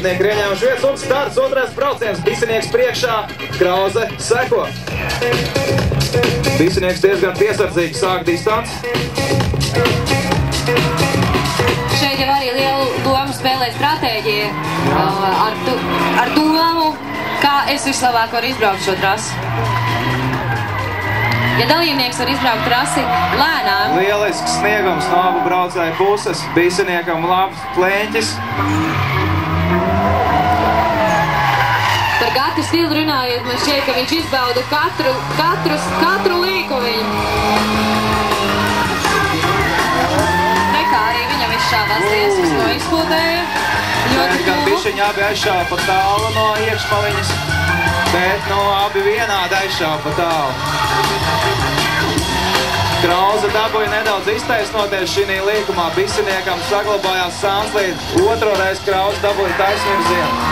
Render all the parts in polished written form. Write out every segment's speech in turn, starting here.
dalībnieki ir ieņēmuši vietas un starts otrais brauciens. Bisinieks priekšā, Krauze seko. Bisinieks diezgan piesardzīgi sāk distanci. Šeit jau arī lielu domu spēlē stratēģija ar domu, kā es vislabāk varu izbraukt šo trasi. Ja dalībnieks var izbraukt trasi lēnām. Lielisks sniegums no abu braucēju puses. Bisiniekam labs pleņķis. Par Gati stilu runājot, man šķiet, ka viņš izbauda katru līku viņu. Nekā arī viņam izšāvās tiesas no izpildēja. Gan bišķiņi abi aizšāva pa tālu no iekšmaliņas, bet abi vienādi aizšāva pa tālu. Krauze dabūja nedaudz iztaisnoties šī līkumā. Bisiniekam saglabājās sānslīd. Otro reizi Krauze dabūja taisvirzienu.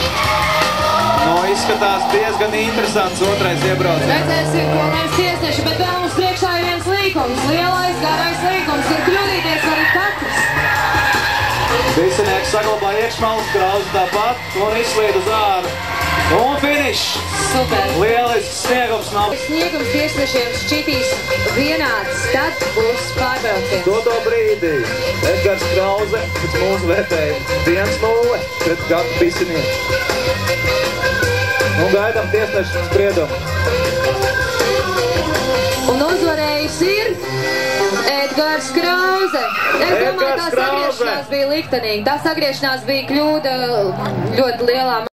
Izskatās diezgan interesants otrais iebrauciens. Redzēsim, ko mēs tiesneši, bet vēl mums priekšā ir viens līkums. Lielais, garais līkums, kur kļūdīties var katrs. Bisinieks saglabāja iekšmalas, Krauze tāpat un izslīd uz āru. Un finišs! Super! Lielisks sniegums nav. Sniegums tiesnešiem šķitīs vienāds, tad būs pārbrauciens. Doto brīdī Edgars Krauze pēc mūsu vērtējuma 1-0 pret Gatu Bisinieku. Un gaidām tiesnešu spriedumu. Un uzvarējis ir Edgars Krauze. Es domāju, tā sagriešanās bija liktenīga. Tā sagriešanās bija kļūda ļoti lielā.